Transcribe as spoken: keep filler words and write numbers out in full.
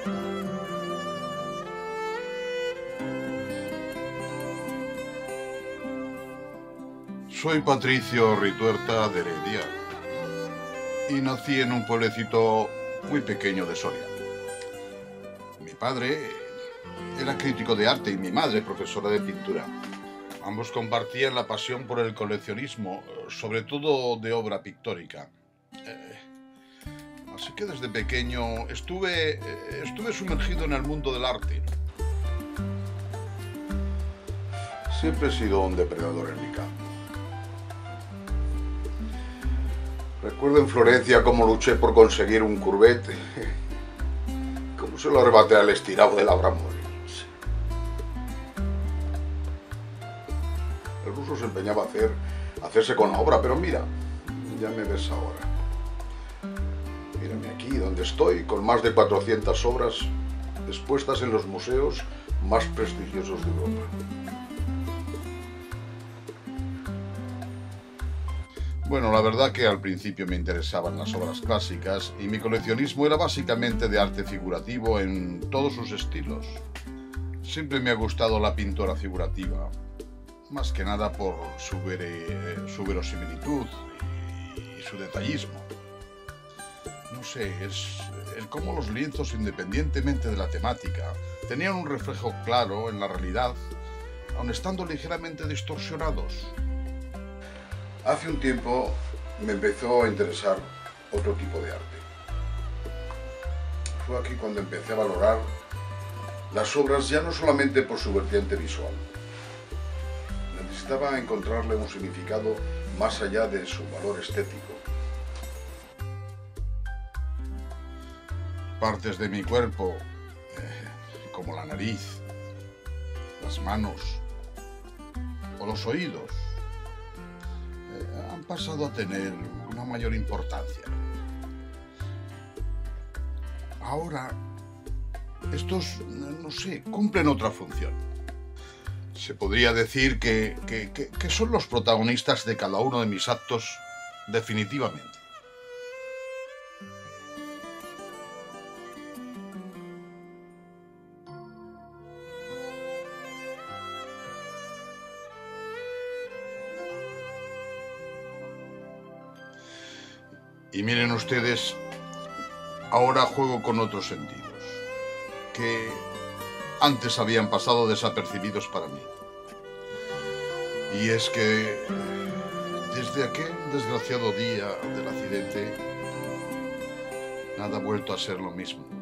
Soy Patricio Rituerta de Heredia y nací en un pueblecito muy pequeño de Soria. Mi padre era crítico de arte y mi madre profesora de pintura. Ambos compartían la pasión por el coleccionismo, sobre todo de obra pictórica. Eh, así que desde pequeño estuve, eh, estuve sumergido en el mundo del arte. Siempre he sido un depredador en mi campo. Recuerdo en Florencia cómo luché por conseguir un Courbet, cómo se lo arrebaté al estirado del Abramovich. El ruso se empeñaba a hacer, a hacerse con la obra, pero mira, ya me ves ahora. Mírame aquí, donde estoy, con más de cuatrocientas obras expuestas en los museos más prestigiosos de Europa. Bueno, la verdad que al principio me interesaban las obras clásicas y mi coleccionismo era básicamente de arte figurativo en todos sus estilos. Siempre me ha gustado la pintura figurativa, más que nada por su, ver, su verosimilitud y, y su detallismo. No sé, es el cómo los lienzos, independientemente de la temática, tenían un reflejo claro en la realidad, aun estando ligeramente distorsionados. Hace un tiempo me empezó a interesar otro tipo de arte. Fue aquí cuando empecé a valorar las obras ya no solamente por su vertiente visual. Necesitaba encontrarle un significado más allá de su valor estético. Partes de mi cuerpo, eh, como la nariz, las manos o los oídos, han pasado a tener una mayor importancia. Ahora, estos, no sé, cumplen otra función. Se podría decir que, que, que, que son los protagonistas de cada uno de mis actos, definitivamente. Y miren ustedes, ahora juego con otros sentidos, que antes habían pasado desapercibidos para mí. Y es que desde aquel desgraciado día del accidente, nada ha vuelto a ser lo mismo.